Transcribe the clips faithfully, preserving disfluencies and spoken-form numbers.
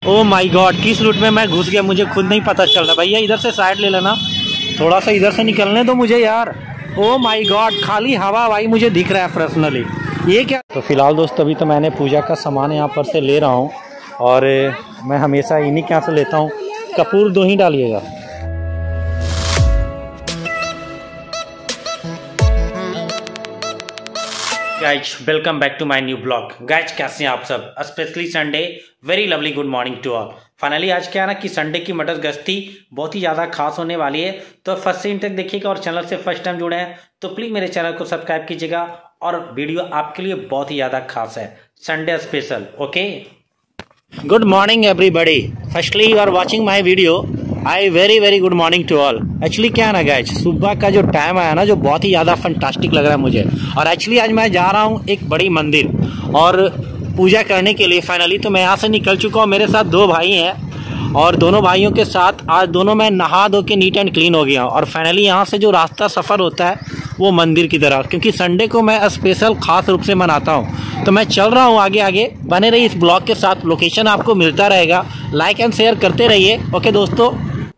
O my god, किस route में मैं घुस गया मुझे खुद नहीं पता चल रहा। भैया इधर से साइड ले लेना, थोड़ा सा इधर से निकलने दो मुझे यार। ओ माय गॉड, खाली हवा भाई मुझे दिख रहा है पर्सनली, ये क्या। तो फिलहाल दोस्त अभी तो मैंने पूजा का सामान यहाँ पर से ले रहा हूँ और मैं हमेशा इन्हीं के यहाँ से लेता हूँ। कपूर दो ही डालिएगा। Guys welcome back to my new blog. Guys कैसे हैं आप सब, specially Sunday, very lovely good morning to all. Finally आज क्या है ना कि संडे की मटर गश्ती बहुत ही ज़्यादा खास होने वाली है, तो फर्स्ट से इन तक देखिएगा और चैनल से फर्स्ट टाइम जुड़े हैं तो प्लीज़ मेरे चैनल को सब्सक्राइब कीजिएगा और वीडियो आपके लिए बहुत ही ज़्यादा खास है, Sunday special. Okay, good morning everybody, firstly you are watching my video, I very very good morning to all. Actually क्या है ना गाइज, सुबह का जो टाइम आया ना जो बहुत ही ज़्यादा फंटास्टिक लग रहा है मुझे। और एक्चुअली आज मैं जा रहा हूँ एक बड़ी मंदिर और पूजा करने के लिए। फाइनली तो मैं यहाँ से निकल चुका हूँ, मेरे साथ दो भाई हैं और दोनों भाइयों के साथ आज दोनों मैं नहा धो के नीट एंड क्लीन हो गया हूँ। और फाइनली यहाँ से जो रास्ता सफ़र होता है वो मंदिर की तरफ, क्योंकि संडे को मैं स्पेशल खास रूप से मनाता हूँ। तो मैं चल रहा हूँ आगे आगे, बने रहिए इस ब्लॉग के साथ, लोकेशन आपको मिलता रहेगा, लाइक एंड शेयर करते रहिए। ओके दोस्तों,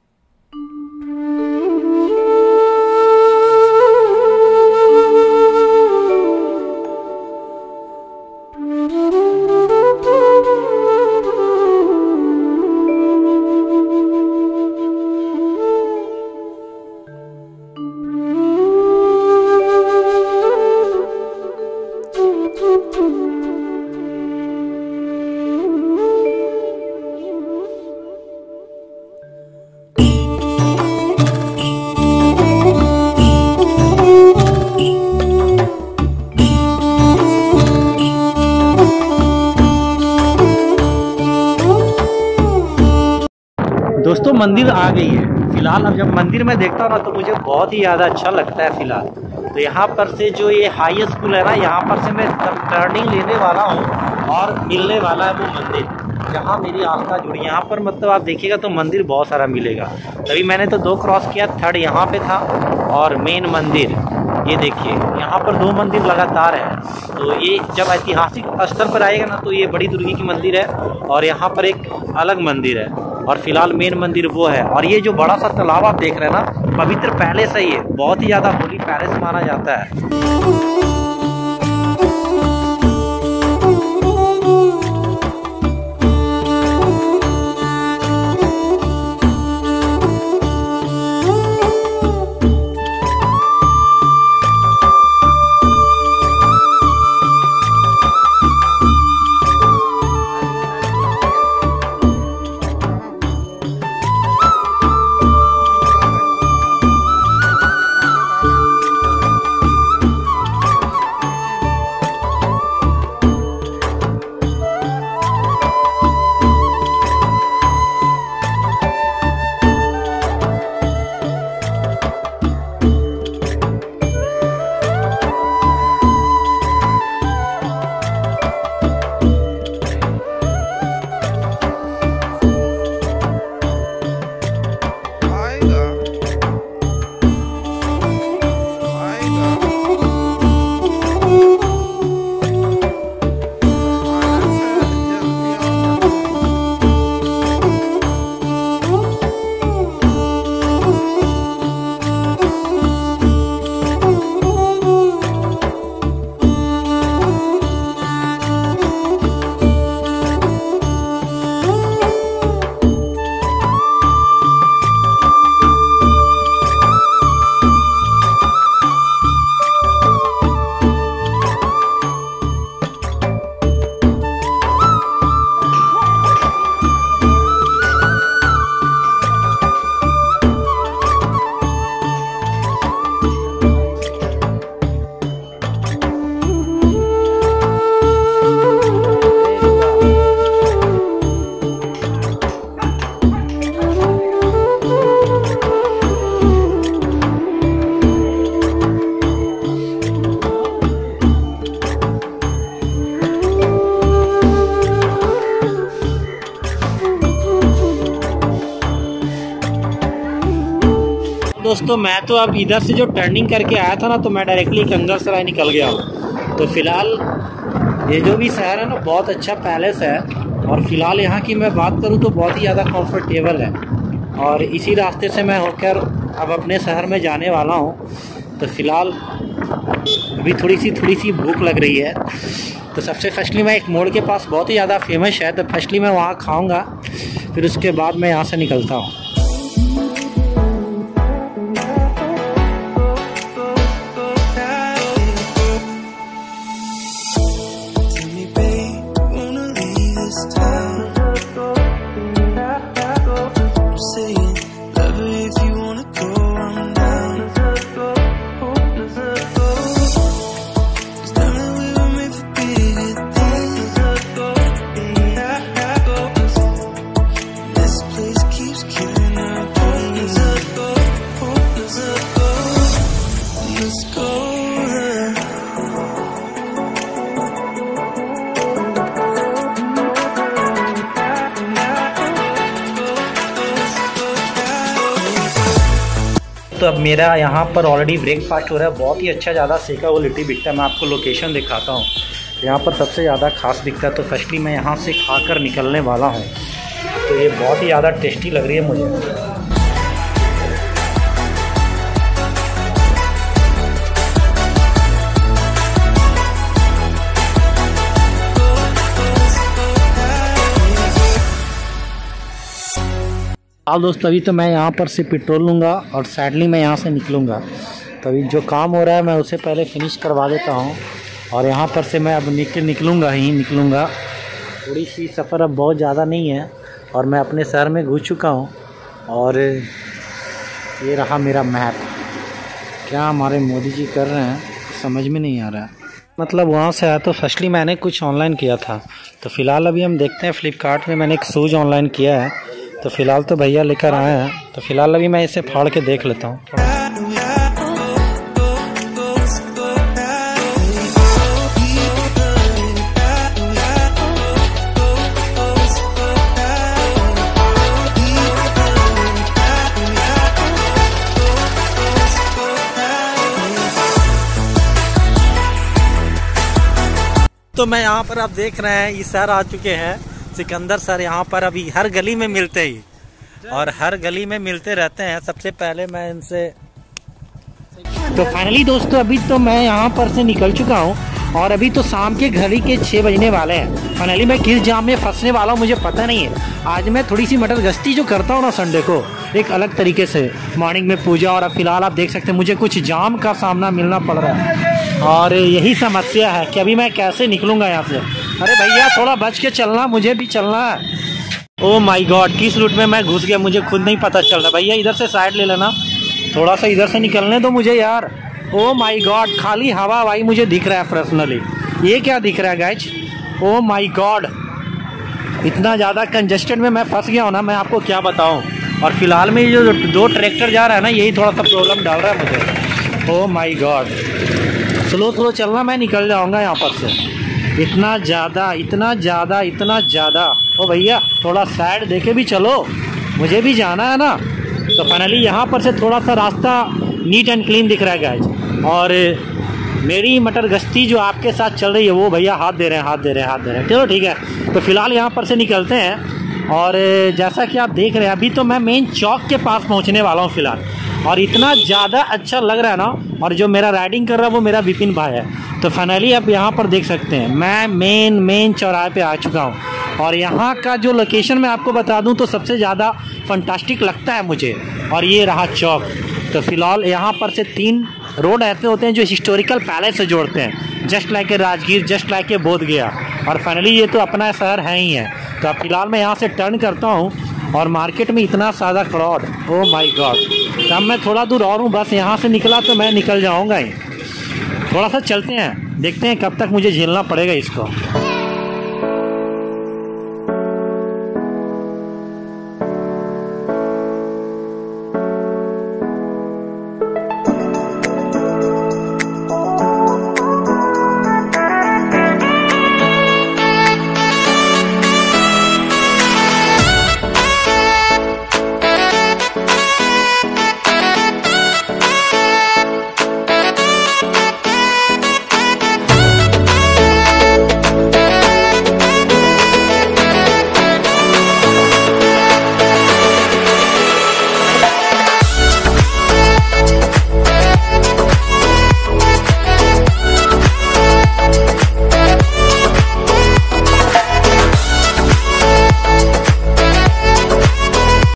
दोस्तों मंदिर आ गई है। फिलहाल अब जब मंदिर में देखता हूँ ना तो मुझे बहुत ही ज़्यादा अच्छा लगता है। फिलहाल तो यहाँ पर से जो ये हाई स्कूल है ना, यहाँ पर से मैं टर्निंग लेने वाला हूँ और मिलने वाला है वो मंदिर जहाँ मेरी आस्था जुड़ी। यहाँ पर मतलब आप देखिएगा तो मंदिर बहुत सारा मिलेगा। तभी मैंने तो दो क्रॉस किया, थर्ड यहाँ पे था और मेन मंदिर ये देखिए, यहाँ पर दो मंदिर लगातार है। तो ये जब ऐतिहासिक स्तर पर आएगा ना तो ये बड़ी दुर्गी की मंदिर है और यहाँ पर एक अलग मंदिर है और फिलहाल मेन मंदिर वो है। और ये जो बड़ा सा तालाब आप देख रहे हैं ना, पवित्र पैलेस है, ये बहुत ही ज़्यादा होली पैलेस माना जाता है। दोस्तों मैं तो अब इधर से जो टर्निंग करके आया था ना तो मैं डायरेक्टली कंगरसराय निकल गया हूँ। तो फिलहाल ये जो भी शहर है ना बहुत अच्छा पैलेस है, और फिलहाल यहाँ की मैं बात करूँ तो बहुत ही ज़्यादा कंफर्टेबल है। और इसी रास्ते से मैं होकर अब अपने शहर में जाने वाला हूँ। तो फिलहाल अभी थोड़ी सी थोड़ी सी भूख लग रही है, तो सबसे फर्स्टली मैं एक मोड़ के पास बहुत ही ज़्यादा फेमस है, तो फर्स्टली मैं वहाँ खाऊँगा, फिर उसके बाद मैं यहाँ से निकलता हूँ। तो अब मेरा यहाँ पर ऑलरेडी ब्रेकफास्ट हो रहा है, बहुत ही अच्छा ज़्यादा सेका हुआ लिट्टी बिकता है। मैं आपको लोकेशन दिखाता हूँ, यहाँ पर सबसे ज़्यादा खास दिखता है। तो फर्स्टली मैं यहाँ से खाकर निकलने वाला हूँ। तो ये बहुत ही ज़्यादा टेस्टी लग रही है मुझे। हाल दोस्त, अभी तो मैं यहाँ पर से पेट्रोल लूँगा और सैडली मैं यहाँ से निकलूँगा। तो अभी जो काम हो रहा है मैं उसे पहले फिनिश करवा देता हूँ, और यहाँ पर से मैं अब निकल निकलूँगा ही निकलूँगा। थोड़ी सी सफ़र अब बहुत ज़्यादा नहीं है, और मैं अपने शहर में घुस चुका हूँ। और ये रहा मेरा मैप। क्या हमारे मोदी जी कर रहे हैं समझ में नहीं आ रहा है। मतलब वहाँ से आया तो फर्स्टली मैंने कुछ ऑनलाइन किया था, तो फ़िलहाल अभी हम देखते हैं फ्लिपकार्ट में मैंने एक शूज़ ऑनलाइन किया है। तो फ़िलहाल तो भैया लेकर आए हैं, तो फ़िलहाल अभी मैं इसे फाड़ के देख लेता हूँ। तो मैं यहाँ पर आप देख रहे हैं, इस शहर आ चुके हैं सिकंदर सर। यहाँ पर अभी हर गली में मिलते ही और हर गली में मिलते रहते हैं। सबसे पहले मैं इनसे तो फाइनली दोस्तों अभी तो मैं यहाँ पर से निकल चुका हूँ, और अभी तो शाम के घड़ी के छः बजने वाले हैं। फाइनली मैं किस जाम में फंसने वाला हूँ मुझे पता नहीं है। आज मैं थोड़ी सी मटर गश्ती जो करता हूँ ना संडे को, एक अलग तरीके से मॉर्निंग में पूजा, और अब फिलहाल आप देख सकते हैं मुझे कुछ जाम का सामना मिलना पड़ रहा है। और यही समस्या है कि अभी मैं कैसे निकलूँगा यहाँ से। अरे भैया थोड़ा बच के चलना, मुझे भी चलना है। ओह माय गॉड, किस रूट में मैं घुस गया मुझे खुद नहीं पता चल रहा। भैया इधर से साइड ले लेना, थोड़ा सा इधर से निकलने दो मुझे यार। ओह माय गॉड, खाली हवा भाई मुझे दिख रहा है पर्सनली। ये क्या दिख रहा है गाइज? ओह माय गॉड, इतना ज़्यादा कंजेस्टेड में मैं फंस गया हूँ ना, मैं आपको क्या बताऊँ। और फिलहाल में ये जो दो ट्रैक्टर जा रहा है ना, यही थोड़ा सा प्रॉब्लम डाल रहा है मुझे। Oh my god, slow slow चलना, मैं निकल जाऊँगा यहाँ पर से। इतना ज़्यादा इतना ज़्यादा इतना ज़्यादा ओ भैया थोड़ा साइड देके भी चलो, मुझे भी जाना है ना। तो फाइनली यहाँ पर से थोड़ा सा रास्ता नीट एंड क्लीन दिख रहा है गाइज। और मेरी मटर गश्ती जो आपके साथ चल रही है वो भैया हाथ दे रहे हैं हाथ दे रहे हैं हाथ दे रहे हैं चलो ठीक है। तो फिलहाल यहाँ पर से निकलते हैं, और जैसा कि आप देख रहे हैं अभी तो मैं मेन चौक के पास पहुँचने वाला हूँ फिलहाल। और इतना ज़्यादा अच्छा लग रहा है ना, और जो मेरा राइडिंग कर रहा है वो मेरा विपिन भाई है। तो फाइनली आप यहाँ पर देख सकते हैं मैं मेन मेन चौराहे पे आ चुका हूँ। और यहाँ का जो लोकेशन मैं आपको बता दूँ तो सबसे ज़्यादा फंटास्टिक लगता है मुझे। और ये रहा चौक। तो फिलहाल यहाँ पर से तीन रोड ऐसे होते हैं जो हिस्टोरिकल पैलेस से जोड़ते हैं, just like a Rajgir, just like a Bodh Gaya. और फाइनली ये तो अपना शहर है ही है। तो अब फिलहाल मैं यहाँ से टर्न करता हूँ, और मार्केट में इतना सादा क्राउड, ओह माय गॉड। तब मैं थोड़ा दूर और हूँ, बस यहाँ से निकला तो मैं निकल जाऊँगा ही। थोड़ा सा चलते हैं, देखते हैं कब तक मुझे झेलना पड़ेगा इसको।